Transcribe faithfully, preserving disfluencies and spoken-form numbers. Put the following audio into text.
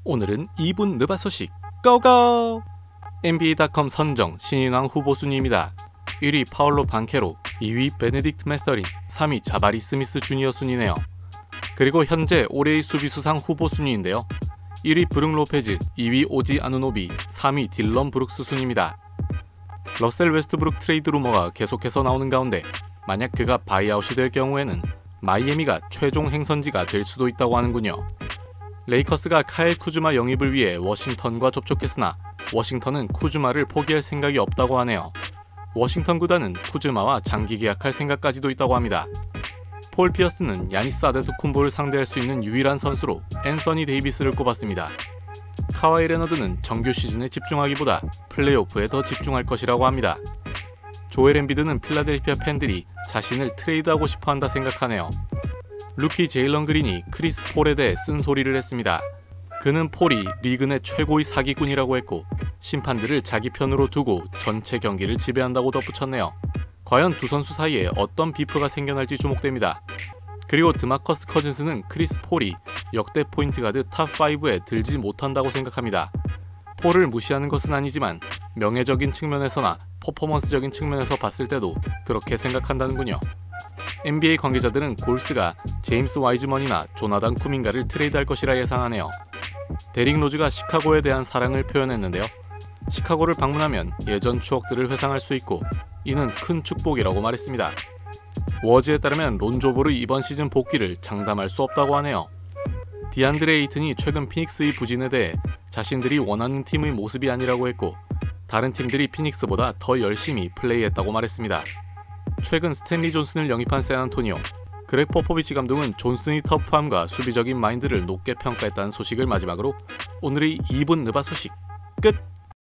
오늘은 이 분 느바 소식 고고! 엔비에이 닷컴 선정 신인왕 후보 순위입니다. 일 위 파올로 반케로, 이 위 베네딕트 매서린, 삼 위 자바리 스미스 주니어 순위네요. 그리고 현재 올해의 수비수상 후보 순위인데요. 일 위 브룩 로페즈, 이 위 오지 아누노비, 삼 위 딜런 브룩스 순입니다. 러셀 웨스트브룩 트레이드 루머가 계속해서 나오는 가운데 만약 그가 바이아웃이 될 경우에는 마이애미가 최종 행선지가 될 수도 있다고 하는군요. 레이커스가 카일 쿠즈마 영입을 위해 워싱턴과 접촉했으나 워싱턴은 쿠즈마를 포기할 생각이 없다고 하네요. 워싱턴 구단은 쿠즈마와 장기 계약할 생각까지도 있다고 합니다. 폴 피어스는 야니스 아데토쿤보를 상대할 수 있는 유일한 선수로 앤서니 데이비스를 꼽았습니다. 카와이 레너드는 정규 시즌에 집중하기보다 플레이오프에 더 집중할 것이라고 합니다. 조엘 엠비드는 필라델피아 팬들이 자신을 트레이드하고 싶어한다 생각하네요. 루키 제일런 그린이 크리스 폴에 대해 쓴소리를 했습니다. 그는 폴이 리그 내 최고의 사기꾼이라고 했고 심판들을 자기 편으로 두고 전체 경기를 지배한다고 덧붙였네요. 과연 두 선수 사이에 어떤 비프가 생겨날지 주목됩니다. 그리고 드마커스 커즌스는 크리스 폴이 역대 포인트 가드 탑 파이브에 들지 못한다고 생각합니다. 폴을 무시하는 것은 아니지만 명예적인 측면에서나 퍼포먼스적인 측면에서 봤을 때도 그렇게 생각한다는군요. 엔비에이 관계자들은 골스가 제임스 와이즈먼이나 조나단 쿠민가를 트레이드할 것이라 예상하네요. 데릭 로즈가 시카고에 대한 사랑을 표현했는데요. 시카고를 방문하면 예전 추억들을 회상할 수 있고 이는 큰 축복이라고 말했습니다. 워즈에 따르면 론조볼의 이번 시즌 복귀를 장담할 수 없다고 하네요. 디안드레 에이튼이 최근 피닉스의 부진에 대해 자신들이 원하는 팀의 모습이 아니라고 했고 다른 팀들이 피닉스보다 더 열심히 플레이했다고 말했습니다. 최근 스탠리 존슨을 영입한 샌안토니오, 그렉 포포비치 감독은 존슨의 터프함과 수비적인 마인드를 높게 평가했다는 소식을 마지막으로 오늘의 이 분 느바 소식 끝!